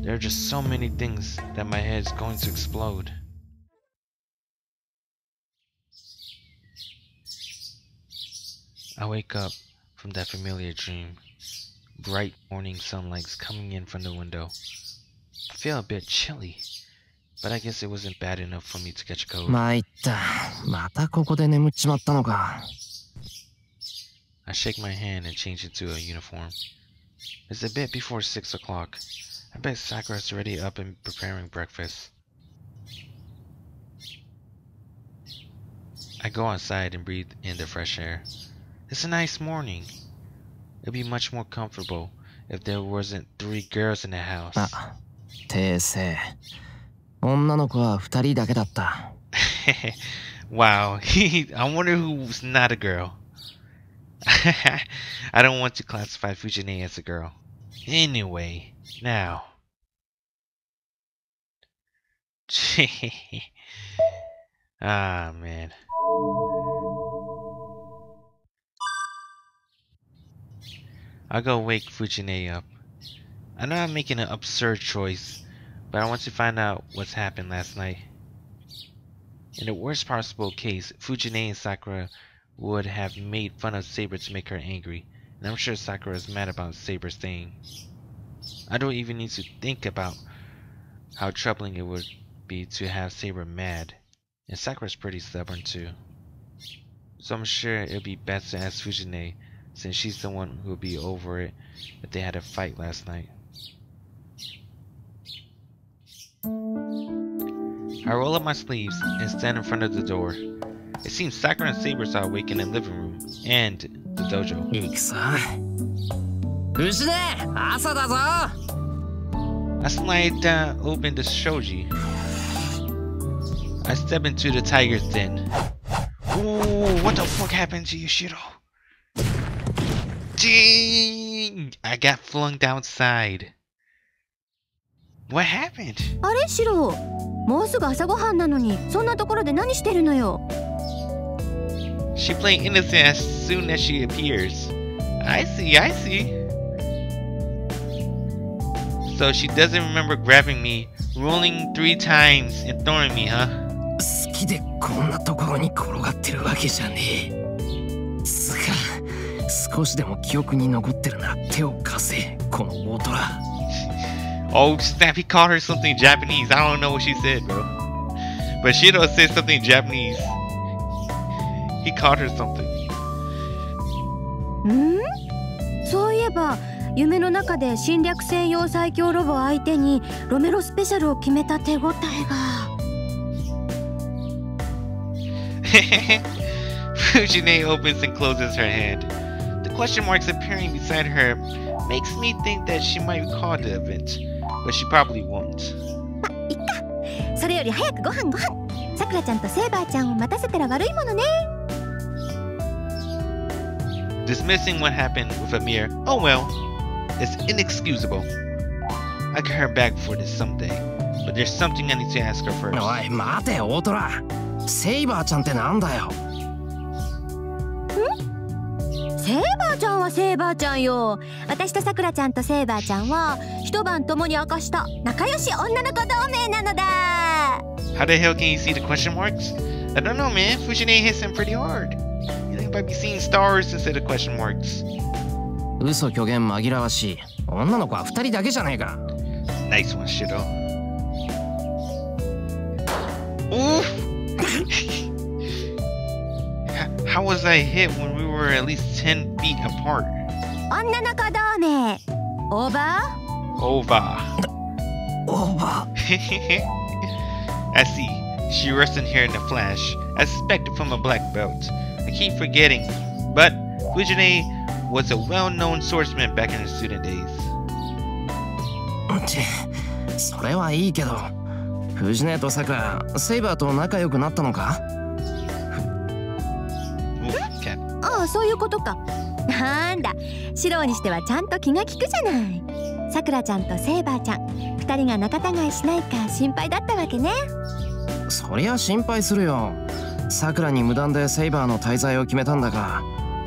There are just so many things that my head is going to explode. I wake up from that familiar dream. Bright morning sunlight is coming in from the window. I feel a bit chilly, but I guess it wasn't bad enough for me to catch a cold. I shake my hand and change into a uniform. It's a bit before 6 o'clock. I bet Sakura's already up and preparing breakfast. I go outside and breathe in the fresh air. It's a nice morning. It'd be much more comfortable if there wasn't 3 girls in the house. Wow, I wonder who's not a girl. I don't want to classify Fujine as a girl. Anyway, now. Ah, man. I'll go wake Fujine up. I know I'm making an absurd choice, but I want to find out what's happened last night. In the worst possible case, Fujine and Sakura would have made fun of Saber to make her angry, and I'm sure Sakura is mad about Saber staying. I don't even need to think about how troubling it would be to have Saber mad, and Sakura's pretty stubborn too. So I'm sure it'll be best to ask Fujine, since she's the one who would be over it if they had a fight last night. I roll up my sleeves and stand in front of the door. It seems Sakura and Saber are awake in the living room and the dojo. I slide open the shoji. I step into the tiger's den. Ooh, what the fuck happened to you, Shiro? Ding! I got flung outside. What happened? Shiro, もうすぐ朝ごはんなのに、そんなところで何してるのよ? She playing innocent as soon as she appears. I see. So she doesn't remember grabbing me, rolling 3 times and throwing me, huh? 好きでこんなところに転がってるわけじゃねえ。つか、少しでも記憶に残ってるなら手を貸せ、この大虎。 Oh snap, he called her something Japanese. I don't know what she said, bro. But Shiro said something Japanese. He called her something. そういえば夢の中で侵略専用最強ロボ相手にロメロスペシャルを決めた手応えが。 Fujine opens and closes her hand. The question marks appearing beside her makes me think that she might recall the event, but she probably won't. いっか。それより早くご飯。さくらちゃんとセイバーちゃんを待たせたら悪いものね。 Dismissing what happened with a mere, oh well, is inexcusable. I'll get her back for this someday, but there's something I need to ask her first. おい、待てよ、大虎。セイバーちゃんってなんだよ。 セイバーちゃんはセイバーちゃんよ。私とさくらちゃんとセイバーちゃんは一晩共に明かした仲良し女の子同盟なのだ。 How the hell can you see the question marks? I don't know, man. Fujine hits him pretty hard. You think about be seeing stars instead of question marks. 嘘虚言紛らわしい。女の子は2人だけじゃねえか。 Nice one, Shiro. Oof! How was I hit when we were at least 10 feet apart? 女の子同盟。オーバー？ オーバー。I see. She rests in here in a flash. I suspected from a black belt. I keep forgetting. But Fujine was a well-known swordsman back in her student days. それはいいけど、藤根とさくら、セイバーと仲良くなったのか？ ああ、そういうことか。なんだ、シロウにしてはちゃんと気が利くじゃない。さくらちゃんとセイバーちゃん、2人が仲違いしないか心配だったわけね。 そりゃ心配するよ。さくらに無断でセイバーの滞在を決めたんだから、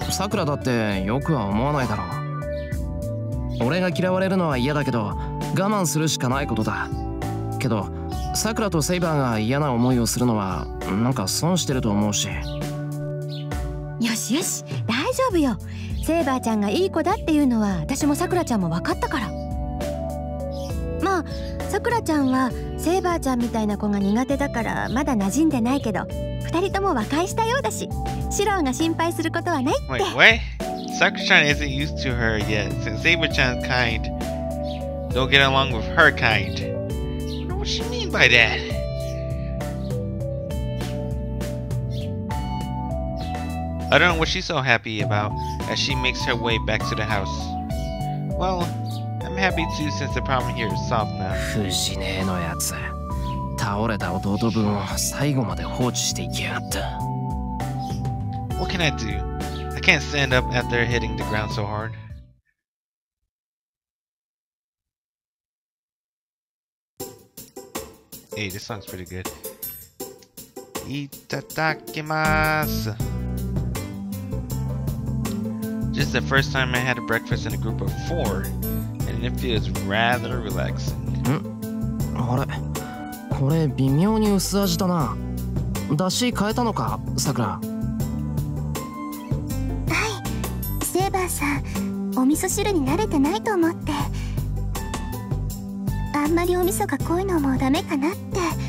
さくらだってよくは思わないだろう。俺が嫌われるのは嫌だけど、 我慢するしかないことだ。けどさくらとセイバーが嫌な思いをするのはなんか損してると思うし。 よしよし、大丈夫よ。セイバーちゃんがいい子だっていうのは私もさくらちゃんも分かったから。まあさくらちゃんはセイバーちゃんみたいな子が苦手だからまだ馴染んでないけど、2人とも和解したようだし、シローが心配することはないって。 Wait, what? Sakura-chan isn't used to her yet, since Saber-chan's kind don't get along with her kind. I don't know what she mean by that. I don't know what she's so happy about as she makes her way back to the house. Well, I'm happy too since the problem here is solved now. 藤根のやつ、倒れた弟分を最後まで放置していきやがった。 What can I do? I can't stand up after hitting the ground so hard. Hey, this song's pretty good. Itadakimasu. This is the first time I had a breakfast in a group of 4, and it feels rather relaxing. あれ、これ微妙に薄味だな。出汁変えたのか、さくら。 セイバーさん、お味噌汁に慣れてないと思って。あんまりお味噌が濃いのもダメかなって。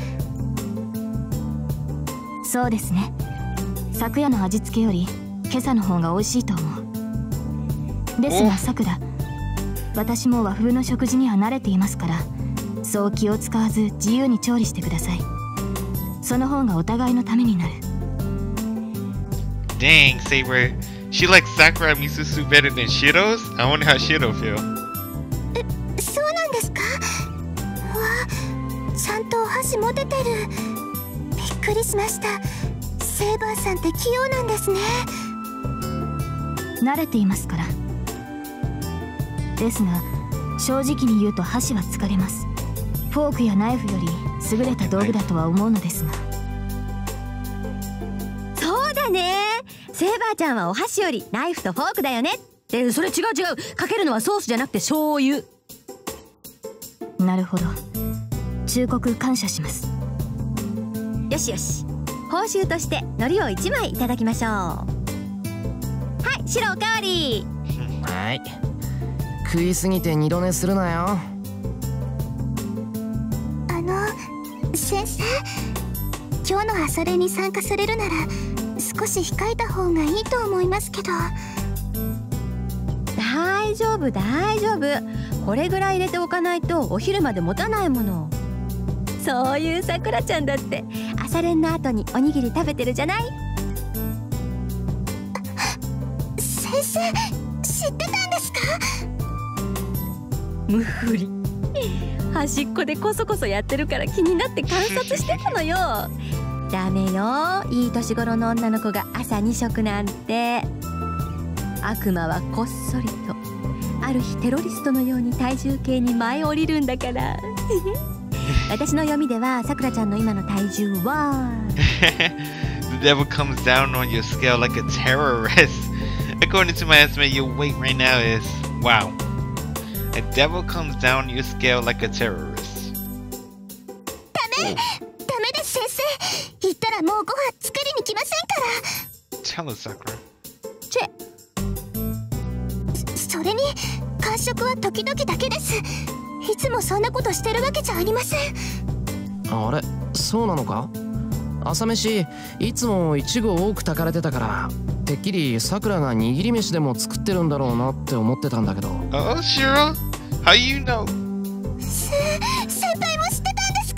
そうですね。昨夜の味付けより今朝の方が美味しいと思う。ですがさくら、私も和風の食事には慣れていますから、そう気を使わず自由に調理してください。その方がお互いのためになる。 Dang, Saber. She likes Sakura miso soup better than Shiro's? I wonder how Shiro feel. そうなんですか。わ、ちゃんとお箸持ててる。びっくりしました。セイバーさんって器用なんですね。慣れていますから。ですが正直に言うと箸は疲れます。フォークやナイフより優れた道具だとは思うのですが。そうだね。セイバーちゃんはお箸よりナイフとフォークだよね。それ違う。かけるのはソースじゃなくて醤油。なるほど。忠告感謝します。よしよし、報酬として海苔を1枚いただきましょう。はい、白おかわり。 はい、食いすぎて二度寝するなよ。 先生、今日の朝練に参加されるなら少し控えた方がいいと思いますけど。大丈夫。これぐらい入れておかないとお昼まで持たないもの。そういうさくらちゃんだって朝練の後におにぎり食べてるじゃない。先生、知ってたんですか。無ふり。端っこでコソコソやってるから気になって観察してたのよ。ダメよ、いい年頃の女の子が朝2食なんて。悪魔はこっそりとある日テロリストのように体重計に舞い降りるんだから。私の読みではさくらちゃんの今の体重は The devil comes down on your scale like a terrorist. According to my estimate, your weight right now is wow. A devil comes down your scale like a terrorist. ダメです先生。言ったらもうご飯作りに来ませんから。 Tell us, Sakura. それに間食は時々だけです。いつもそんなことしてるわけじゃありません。 あれ、そうなのか。朝飯いつもイチゴ多く炊かれてたから、てっきりさくらが握り飯でも作ってるんだろうなって思ってたんだけど。 Oh, Shiro? How you know? 先輩も知ってたんですか。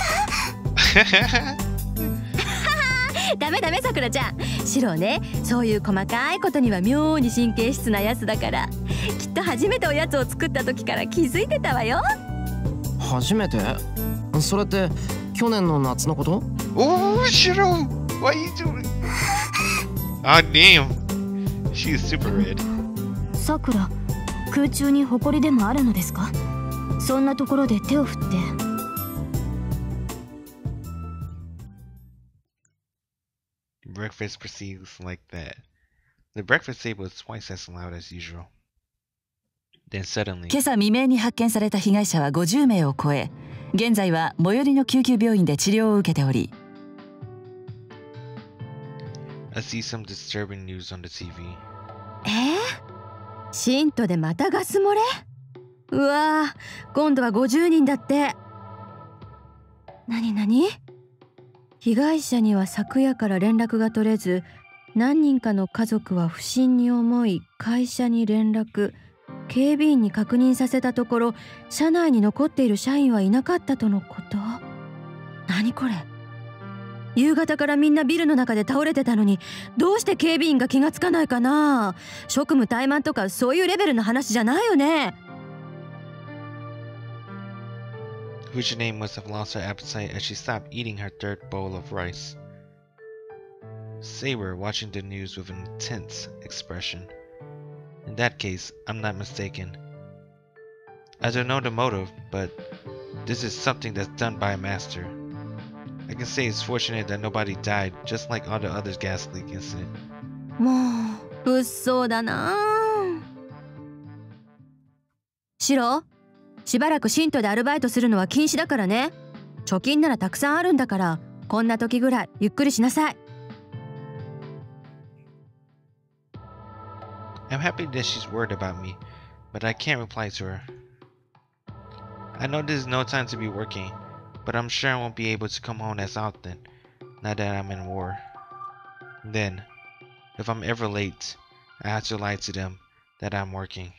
ダメさくらちゃん。シロね、そういう細かいことには妙に神経質なやつだから、きっと初めておやつを作った時から気づいてたわよ。 初めて？それって去年の夏のこと？ Oh, Shiro! What are you doing? Ah, damn. She's super red. さくら、空中に埃でもあるのですか。そんなところで手を振って。 Breakfast proceeds like that. The breakfast table is twice as loud as usual. Then suddenly, 今朝未明に発見された被害者は50名を超え、現在は最寄りの救急病院で治療を受けており、 I see some disturbing news on the TV. 信徒でまたガス漏れ？うわー、今度は50人だって。何？被害者には昨夜から連絡が取れず、何人かの家族は不審に思い会社に連絡、警備員に確認させたところ、社内に残っている社員はいなかったとのこと。何これ？夕方からみんなビルの中で倒れてたのに、どうして警備員が気がつかないかな。職務怠慢とかそういうレベルの話じゃないよね。 Fujine must have lost her appetite as she stopped eating her third bowl of rice. Saber watching the news with an intense expression. In that case, I'm not mistaken. I don't know the motive, but this is something that's done by a master. I can say it's fortunate that nobody died, just like all the other gas leak incident. もう物騒だな。シロ、しばらく信徒でアルバイトするのは禁止だからね。貯金ならたくさんあるんだから、こんな時ぐらいゆっくりしなさい。 I'm happy that she's worried about me, but I can't reply to her. I know this is no time to be working, but I'm sure I won't be able to come home as often now that I'm in war. Then, if I'm ever late, I have to lie to them that I'm working.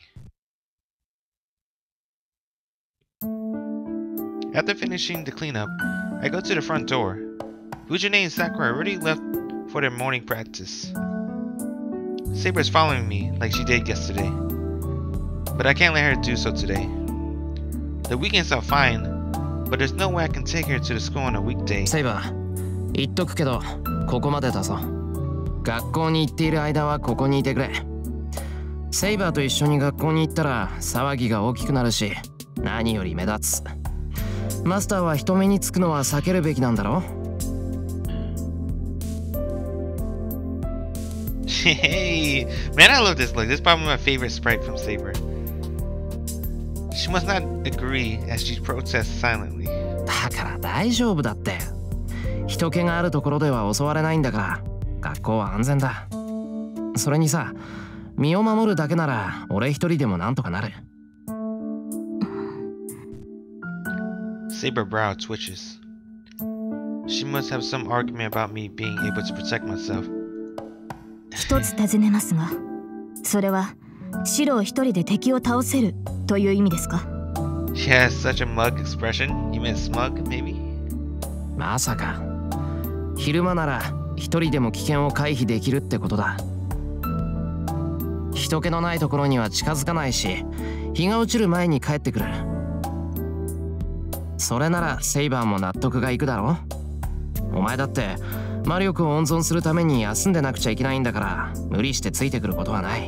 After finishing the cleanup, I go to the front door. Fujine and Sakura already left for their morning practice. Saber is following me like she did yesterday, but I can't let her do so today. The weekends are fine, but there's no way I can take her to the school on a weekday. セイバー、言っとくけど、ここまでだぞ。学校に行っている間はここにいてくれ。セイバーと一緒に学校に行ったら騒ぎが大きくなるし、何より目立つ。マスターは人目につくのは避けるべきなんだろ？ Hey, man, I love this look. This is probably my favorite sprite from Saber. She must not agree as she protests silently. だから大丈夫だって。人気があるところでは襲われないんだから、学校は安全だ。それにさ、身を守るだけなら俺一人でもなんとかなる。 Saber brow twitches. She must have some argument about me being able to protect myself. 一つ尋ねますが、それはシロを一人で敵を倒せるという意味ですか？ She has such a mug expression. You meant smug, maybe? まさか。昼間なら一人でも危険を回避できるってことだ。人気のないところには近づかないし、日が落ちる前に帰ってくる。それならセイバーも納得がいくだろ。お前だって魔力を温存するために休んでなくちゃいけないんだから、無理してついてくることはない。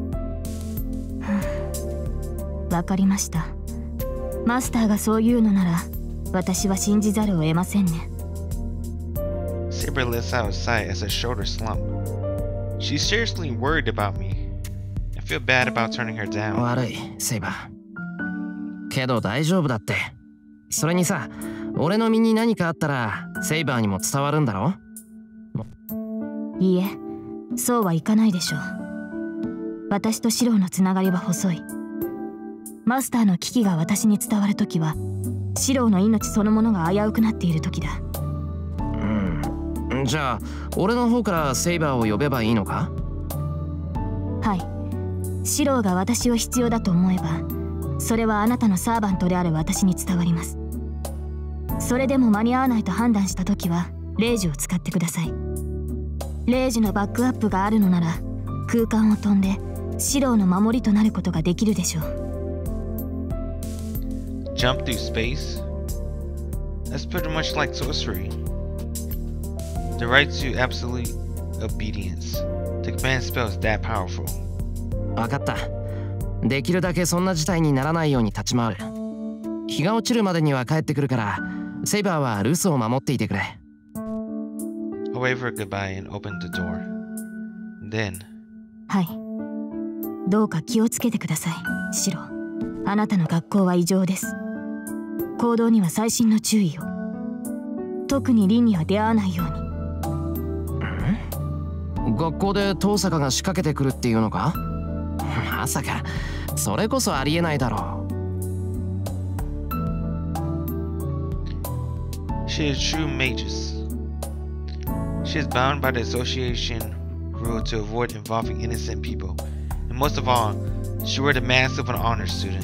わかりました。マスターがそう言うのなら、私は信じざるを得ませんね。 Saber lets out a sigh as her shoulders slump. She's seriously worried about me. I feel bad about turning her down. 悪い、セイバー。けど大丈夫だって。それにさ、俺の身に何かあったらセイバーにも伝わるんだろ？ いいえ、そうはいかないでしょう。私とシローのつながりは細い。マスターの危機が私に伝わるときは、シローの命そのものが危うくなっているときだ。 じゃあ俺の方からセイバーを呼べばいいのか？ はい。シローが私を必要だと思えば、それはあなたのサーバントである私に伝わります。それでも間に合わないと判断したときは、レイジを使ってください。レイジのバックアップがあるのなら、空間を飛んでシローの守りとなることができるでしょう。 Jump through space? That's pretty much like sorcery. The right to absolute obedience. The command spell is that powerful. わかった。できるだけそんな事態にならないように立ち回る。日が落ちるまでには帰ってくるから、セイバーは留守を守っていてくれ。 I waved her goodbye and opened the door. Then, はい。 どうか気をつけてください、シロ。あなたの学校は異常です。行動には細心の注意を。特にリンには出会わないように。 学校で遠坂が仕掛けてくるっていうのか？まさかそれこそありえないだろう。 She is true magus. She is bound by the association rule to avoid involving innocent people. And most of all, she wore the mask of an honor student.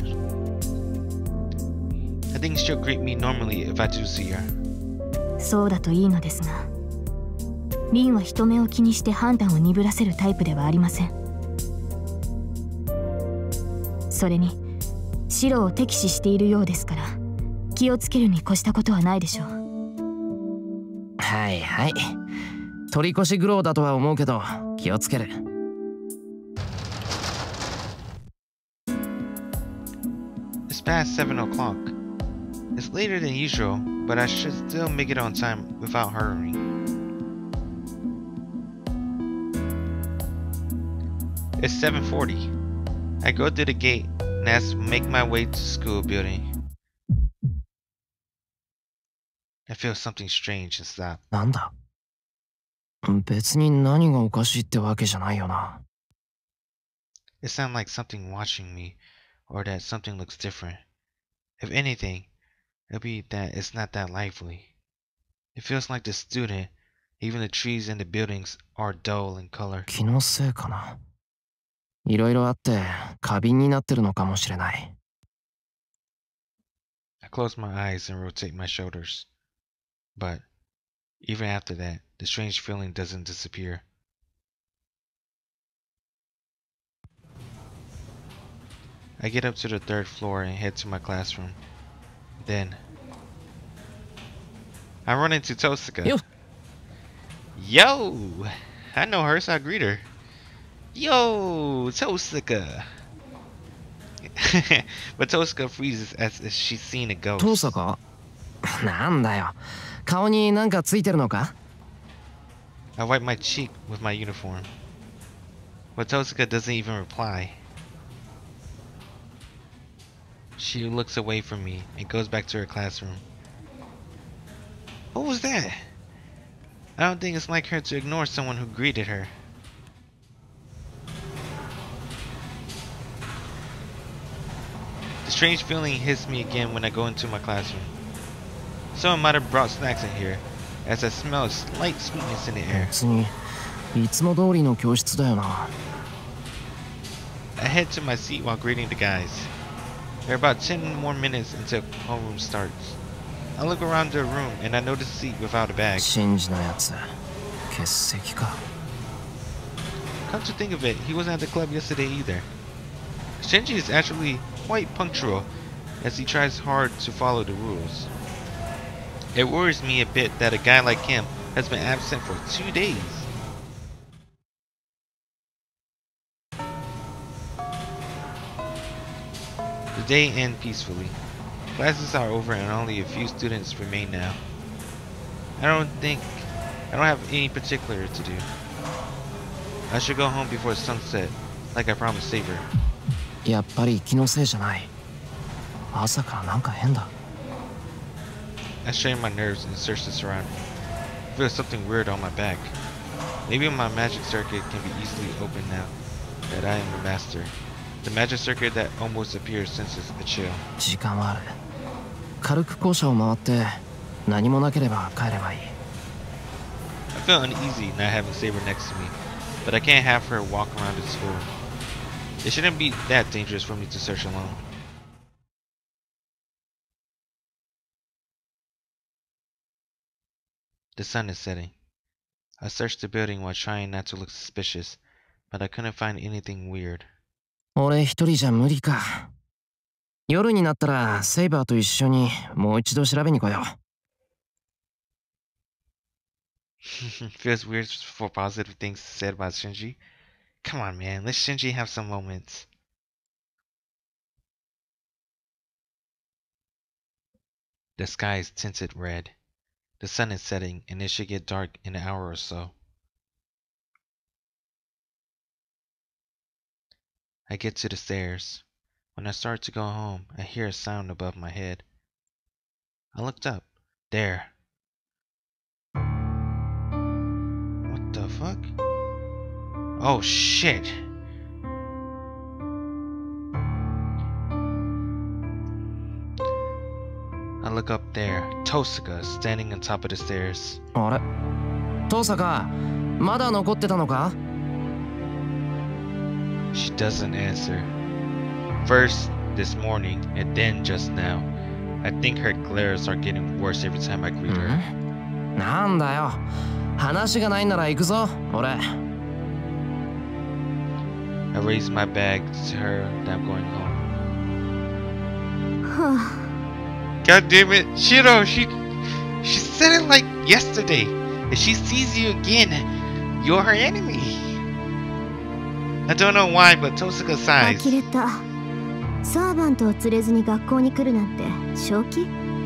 I think she'll greet me normally if I do see her. そうだといいのですが、リンは人目を気にして判断を鈍らせるタイプではありません。それにシロを敵視しているようですから、気をつけるに越したことはないでしょう。 はいはい、取り越し苦労だとは思うけど気をつける。 It's past 7 o'clock. It's later than usual, but I should still make it on time without hurrying. It's 7:40. I go through the gate and as make my way to the school building. I feel something strange and stop. なんだ？別に何がおかしいってわけじゃないよな。 It sounds like something watching me, or that something looks different. If anything, it'll be that it's not that lively. It feels like the student, even the trees and the buildings, are dull in color. 気のせいかな。いろいろあって過敏になってるのかもしれない。 I close my eyes and rotate my shoulders. But even after that, the strange feeling doesn't disappear. I get up to the 3rd floor and head to my classroom. Then I run into Tosaka. Yo! I know her, so I greet her. Yo, Tosaka! But Tosaka freezes as if she's seen a ghost. 遠坂？なんだよ。顔になんかついてるのか？ I wipe my cheek with my uniform. But Tosaka doesn't even reply. She looks away from me and goes back to her classroom. What was that? I don't think it's like her to ignore someone who greeted her. The strange feeling hits me again when I go into my classroom. Someone might have brought snacks in here, as I smell a slight sweetness in the air. 別にいつも通りの教室だよな。 I head to my seat while greeting the guys. There are about 10 more minutes until homeroom starts. I look around the room and I notice a seat without a bag. シンジのやつ、欠席か。 Come to think of it, he wasn't at the club yesterday either. Shinji is actually quite punctual, as he tries hard to follow the rules. It worries me a bit that a guy like him has been absent for 2 days. The day ends peacefully. Classes are over and only a few students remain now. I don't have any particular to do. I should go home before sunset, like I promised Saber. やっぱり気のせいじゃない。朝からなんか変だ。 I strain my nerves and search the surroundings. I feel something weird on my back. Maybe my magic circuit can be easily opened now that I am the master. The magic circuit that almost appears senses a chill. 時間はある。軽く校舎を回って何もなければ帰ればいい。 I feel uneasy not having Saber next to me, but I can't have her walk around the school. It shouldn't be that dangerous for me to search alone. The sun is setting. I searched the building while trying not to look suspicious, but I couldn't find anything weird. 俺一人じゃ無理か。夜になったらセイバーと一緒にもう一度調べに来よう。 Feels weird for positive things said about Shinji. Come on, man. Let Shinji have some moments. The sky is tinted red. The sun is setting, and it should get dark in an hour or so. I get to the stairs. When I start to go home, I hear a sound above my head. I looked up. There. What the fuck? Oh shit. I look up there. Tosaka standing on top of the stairs. あれ、トサカ、まだ残ってたのか? She doesn't answer. First this morning and then just now. I think her glares are getting worse every time I greet her. なんだよ。話がないなら行くぞ、俺。 I raise my bag to her that I'm going home. God damn it, Shiro, she said it like yesterday. If she sees you again, you're her enemy. I don't know why, but Tosaka sighs. 呆れた。サーバントを連れずに学校に来るなんて正気?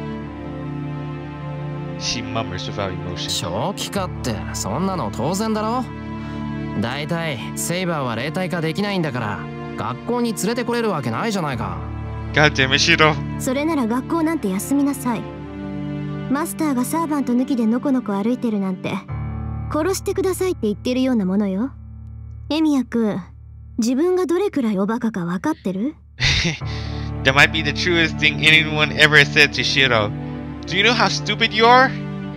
She murmurs without emotion. 正気かってそんなの当然だろ。だいたいセイバーは霊体化できないんだから学校に連れてこれるわけないじゃないか。 God damn it, Shiro. それなら学校なんて休みなさい。マスターがサーバント抜きでのこのこ歩いてるなんて殺してくださいって言ってるようなものよ。エミヤ君、自分がどれくらいおバカか分かってる? That might be the truest thing anyone ever said to Shiro. Do you know how stupid you are?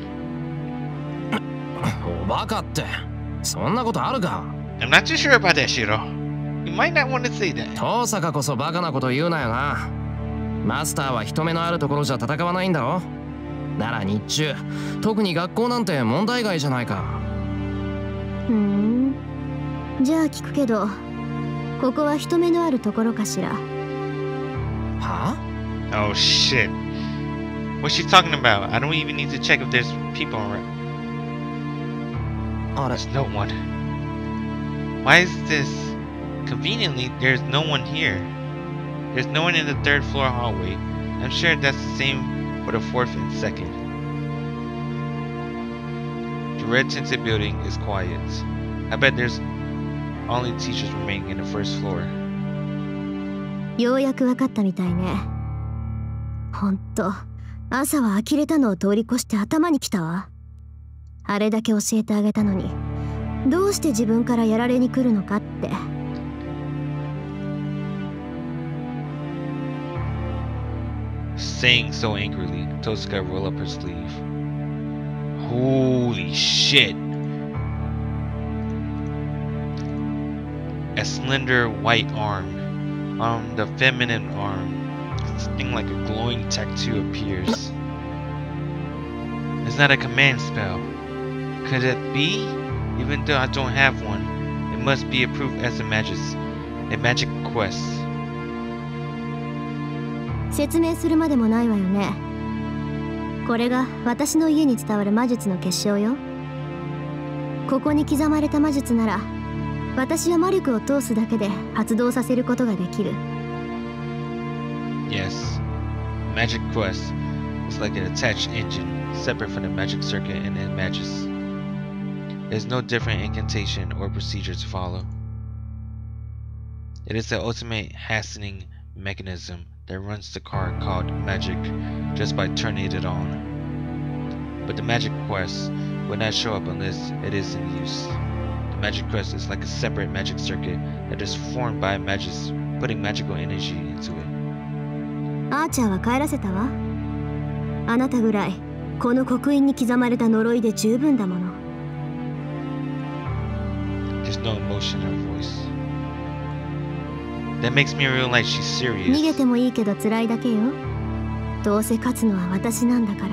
おバカってそんなことあるか? I'm not too sure about that, Shiro. You might not want to say that. トサカこそバカなこと言うなよな。マスターは人目のあるところじゃ戦わないんだろ。なら日中、特に学校なんて問題外じゃないか。 じゃあ聞くけど、ここは人目のあるところかしら。 は? Oh shit. What's she talking about? I don't even need to check if there's people around. あれ? There's no one. Why is this? Conveniently, there's no one here. There's no one in the third floor hallway. I'm sure that's the same for the fourth and second. The red tinted building is quiet. I bet there's only teachers remaining in the first floor. ようやく分かったみたいね。ほんと、朝は呆れたのを通り越して頭にきたわ。あれだけ教えてあげたのに、どうして自分からやられに来るのかって。 Saying so angrily, Tosaka rolled up her sleeve. Holy shit! A slender white arm, on the feminine arm, something like a glowing tattoo appears. It's not a command spell. Could it be? Even though I don't have one, it must be approved as a magic quest. 説明するまでもないわよね。これが私の家に伝わる魔術の結晶よ。ここに刻まれた魔術なら、私は魔力を通すだけで発動させることができる。 Yes, magic quest is like an attached engine, separate from the magic circuit and it matches. There's no different incantation or procedure to follow. It is the ultimate hastening mechanism that runs the car called magic just by turning it on. But the magic quest will not show up unless it is in use. The magic quest is like a separate magic circuit that is formed by magics putting magical energy into it. アーチャーは帰らせたわ。あなたぐらいこの刻印に刻まれた呪いで十分だもの。 There's no emotion in her voice. That makes me realize she's serious. 逃げてもいいけど辛いだけよ。どうせ勝つのは私なんだから。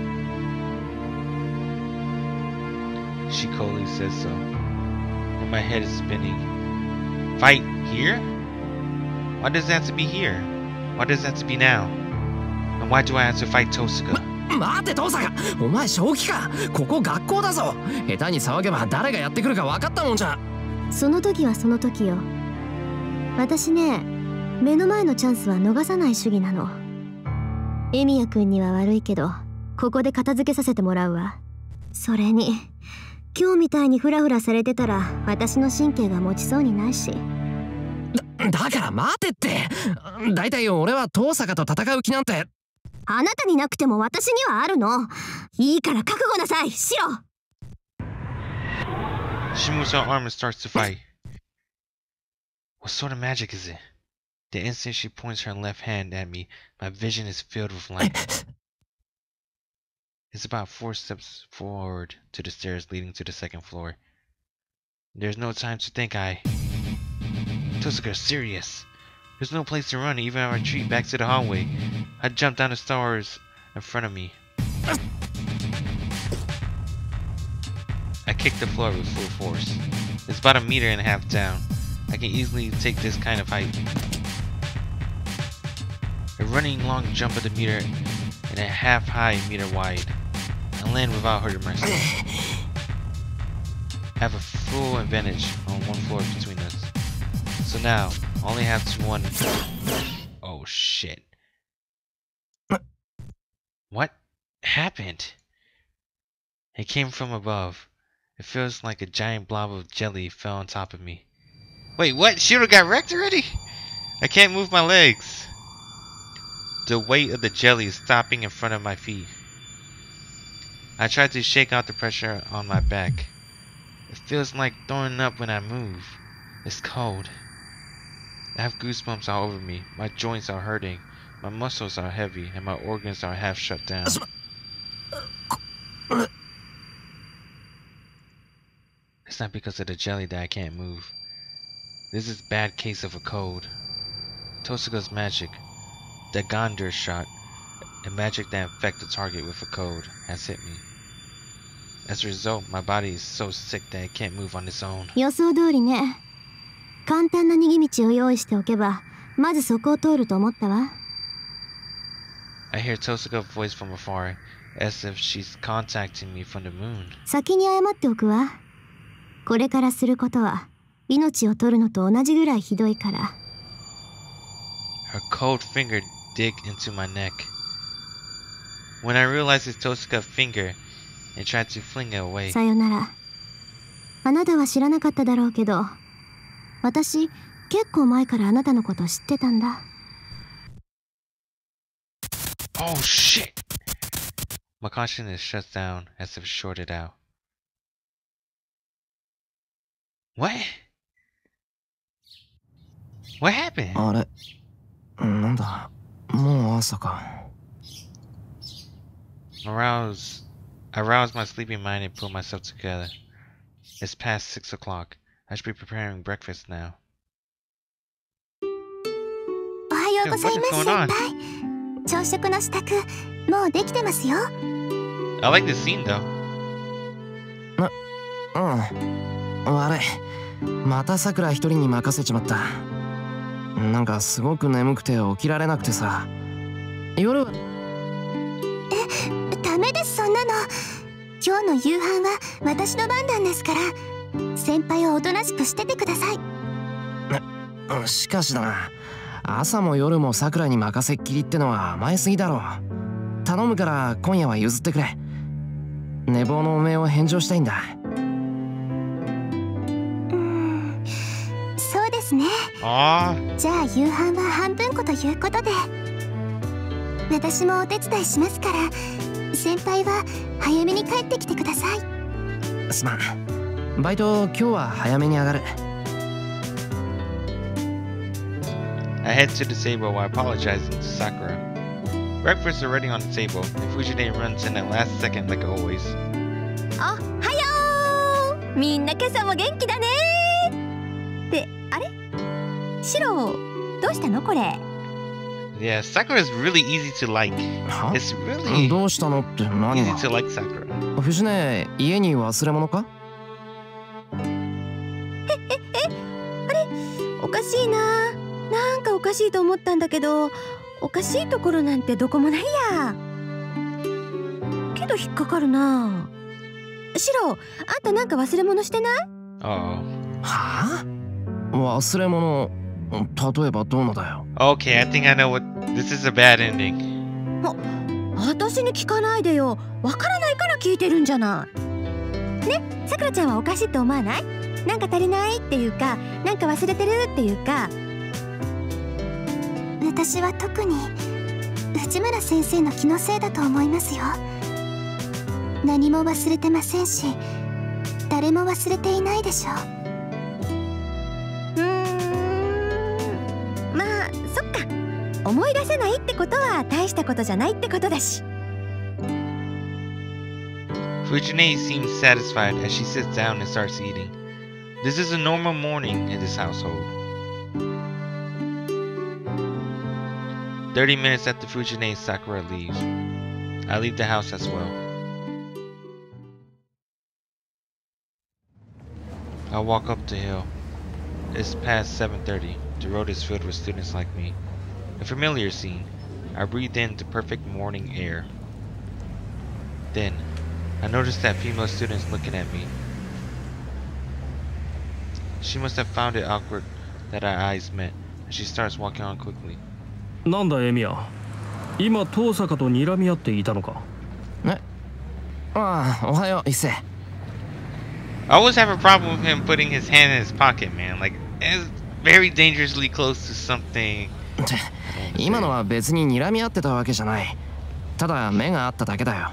She coldly says so. And my head is spinning. Fight here? Why does it have to be here? Why does it have to be now? And why do I have to fight Tosaka? 待てトサカ、お前正気か。ここ学校だぞ。下手に騒げば誰がやってくるか分かったもんじゃ。 その時はその時よ。私ね、目の前のチャンスは逃さない主義なの。エミヤ君には悪いけど、ここで片付けさせてもらうわ。それに、今日みたいにフラフラされてたら私の神経が持ちそうにないし。 だから待てって。だいたい俺は遠坂と戦う気なんて。 あなたになくても私にはあるの。いいから覚悟なさい、シロ。 She moves her arm and starts to fight. What sort of magic is it? The instant she points her left hand at me, my vision is filled with light. It's about 4 steps forward to the stairs leading to the second floor. There's no time to think. Tosaka's serious. There's no place to run, even if I retreat back to the hallway. I jump down the stairs in front of me. I kick the floor with full force. It's about 1.5 meters down. I can easily take this kind of height. A running long jump at 1 meter and 1/2 high, 1 meter wide. I land without hurting myself. I have a full advantage on 1 floor between us. So now, I only have to 1. Oh shit. What happened? It came from above. It feels like a giant blob of jelly fell on top of me. Wait, what? Shiro got wrecked already? I can't move my legs. The weight of the jelly is stopping in front of my feet. I try to shake out the pressure on my back. It feels like throwing up when I move. It's cold. I have goosebumps all over me. My joints are hurting. My muscles are heavy and my organs are half shut down. It's not because of the jelly that I can't move. This is a bad case of a cold. Tosaka's magic, the Gondor shot, a magic that infects the target with a cold, has hit me. As a result, my body is so sick that it can't move on its own. 予想通りね。簡単な逃げ道を用意しておけば、まずそこを通ると思ったわ。 I hear Tosaka's voice from afar, as if she's contacting me from the moon. 先に謝っておくわ。これからすることは命を取るのと同じぐらいひどいから。 Her cold finger dig into my neck. When I realized it's Tosaka's finger, I tried to fling it away. さよなら。あなたは知らなかっただろうけど、私結構前からあなたのこと知ってたんだ。 Oh shit! My consciousness shuts down as if shorted out. What? What happened? あれ、なんだ、もう朝か。 I rouse my sleeping mind and pull myself together. It's past 6 o'clock. I should be preparing breakfast now. おはようございます、先輩。朝食の支度、もうできてますよ。 I like this scene though. 悪い。またさくら一人に任せちまった。なんかすごく眠くて起きられなくてさ。夜は。 ダメです、そんなの。今日の夕飯は私の番なんですから。先輩はおとなしくしててください。 しかしだな。朝も夜もさくらに任せっきりってのは甘えすぎだろう。頼むから今夜は譲ってくれ。寝坊のおめえを返上したいんだ。 そうですね。じゃあ夕飯は半分こということで。私もお手伝いしますから、先輩は早めに帰ってきてください。 すまん。バイト今日は早めに上がる。 I head to the table while apologizing to Sakura. Breakfast is already on the table, and Fujine runs in at last second like always. おはよう。みんな今朝も元気だね。ってあれ？シロ、どうしたのこれ？ Yeah, Sakura is really easy to like. It's really どうしたのって何 easy が？ to like Sakura. 藤根、家に忘れ物か？ あれ？おかしいな。なんかおかしいと思ったんだけど、おかしいところなんてどこもないや。けど引っかかるな。シロ、あんたなんか忘れ物してない？ Uh-oh. はあ？忘れ物、例えばどうのだよ。 Okay, I think I know what. This is a bad ending. 私に聞かないでよ。わからないから聞いてるんじゃない。ね、さくらちゃんはおかしいと思わない？なんか足りないっていうか、なんか忘れてるっていうか、 私は特に内村先生の気のせいだと思いますよ。何も忘れてませんし、誰も忘れていないでしょう。 まあそっか、思い出せないってことは大したことじゃないってことだし。 Fujine seems satisfied as she sits down and starts eating. This is a normal morning in this household. 30 minutes after Fujine and Sakura leaves, I leave the house as well. I walk up the hill. It's past 7:30. The road is filled with students like me. A familiar scene. I breathe in the perfect morning air. Then, I notice that female student's looking at me. She must have found it awkward that our eyes met, and she starts walking on quickly. なんだエミヤ、今遠坂と睨み合っていたのか。 え、ああ、おはよう、一世。 I always have a problem with him putting his hand in his pocket, man. Like, it's very dangerously close to something. 今のは別に睨み合ってたわけじゃない。ただ目があっただけだよ。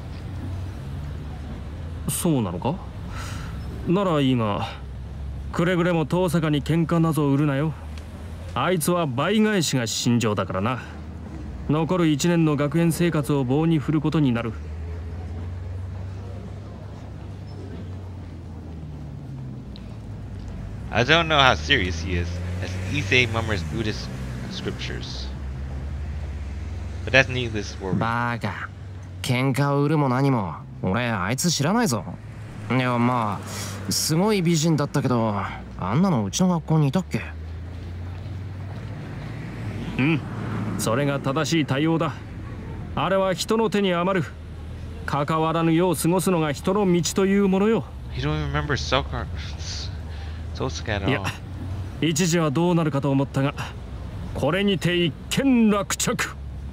そうなのか。ならいいが、くれぐれも遠坂に喧嘩など売るなよ。あいつは倍返しが心情だからな。残る1年の学園生活を棒に振ることになる。 I don't know how serious he is, as Issei murmurs Buddhist scriptures. But that's needless worry. バカ、喧嘩を売るも何も俺あいつ知らないぞ。いやまあすごい美人だったけど、あんなのうちの学校にいたっけ。 うん、それが正しい対応だ。あれは人の手に余る。関わらぬよう過ごすのが人の道というものよ。 You don't even remember Tosaka at all. いや、一時はどうなるかと思ったが、これにて一件落着。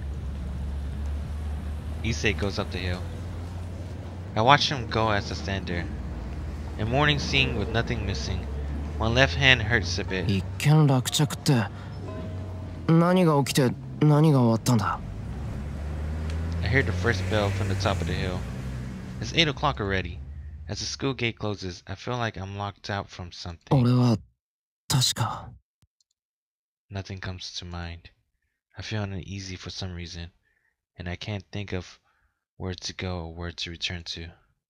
Issei goes up the hill. I watch him go as I stand there. A morning scene with nothing missing. My left hand hurts a bit. 一見落着って何が起きて何が終わったんだ。 I hear the first bell from the top of the hill. It's 8 o'clock already. As the school gate closes, I feel like I'm locked out from something. 俺は確か Nothing comes to mind. I feel uneasy for some reason, and I can't think of where to go or where to return to.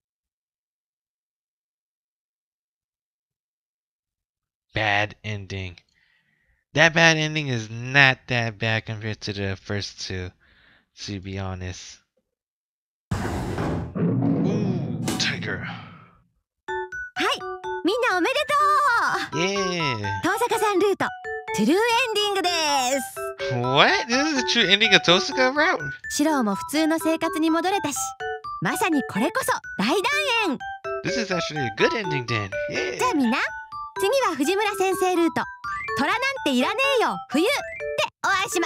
Bad ending. That bad ending is not that bad compared to the first two, to be honest. Ooh, Tiger. はい、みんなおめでとう。 Yeah. 遠坂さんルートトゥルーエンディングです。 What? This is the true ending of Tosaka route? シローも普通の生活に戻れたし、まさにこれこそ大団円。 This is actually a good ending then. じゃ Yeah. あみんな、次は藤村先生ルート虎なんていらねえよ冬でお会いしま。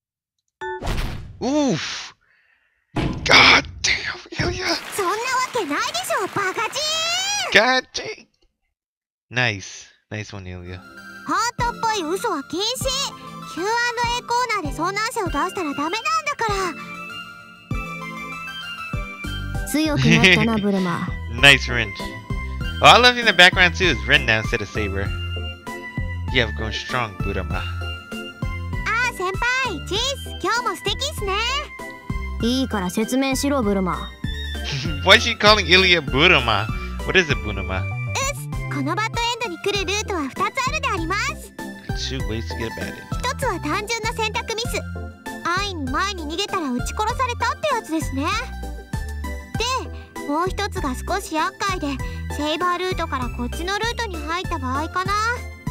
Oof. God damn, Ilya. そんなわけないでしょバカチ God dang. Nice. Nice one, Ilya. ー。ハートっぽい嘘は禁止。 Q&A コーナーでそんな汗を出したらダメなんだから。強くなったなブルマ。 Nice Ren. Oh, I love you in the background too. It's Ren now instead of Saber. You have grown strong, Budama. ああ先輩、チース今日も素敵っすね。いいから説明しろブルマ。 Why is she calling Ilya Budama? What is it, Budama? このバッドエンドに来るルートは2つあるであります。 Two ways to get bad at. 一つは単純な選択ミス。安易に前に逃げたら撃ち殺されたってやつですね。で、もう一つが少し厄介で、セイバールートからこっちのルートに入った場合かな。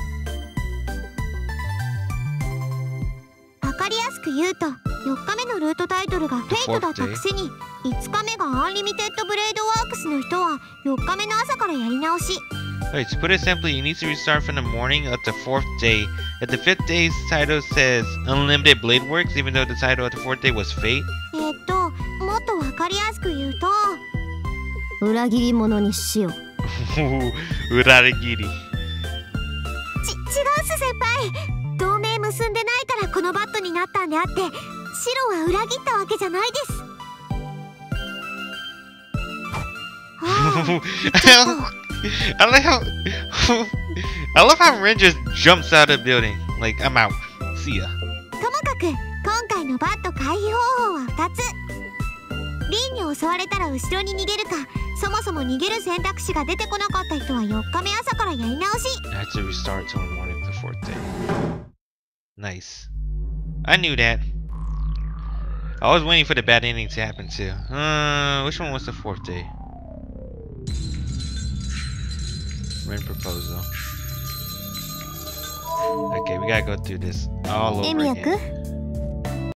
わかりやすく言うと、4日目のルートタイトルがフェイトだったくせに、5日目がアンリミテッドブレードワークスの人は4日目の朝からやり直し。 Wait, to put it simply, you need to restart from the morning of the 4th day. If the 5th day's title says Unlimited Blade Works, even though the title of the 4th day was Fate. もっとわかりやすく言うと、裏切り者にしよう。 Urarigiri. 違うっす先輩。同盟結結んでないからこのバットになったんであって、シロは裏切ったわけじゃないです。 I like how I love how Ren just jumps out of the building. Like, I'm out. See ya. ともかく今回のバット回避方法は2つ。リンに襲われたら後ろに逃げるか、そもそも逃げる選択肢が出てこなかった人は4日目朝からやり直し。 I had to restart till the morning of the 4th day. Nice. I knew that. I was waiting for the bad ending to happen too. Which one was the 4th day? Ren proposal. Okay, we gotta go through this all over again.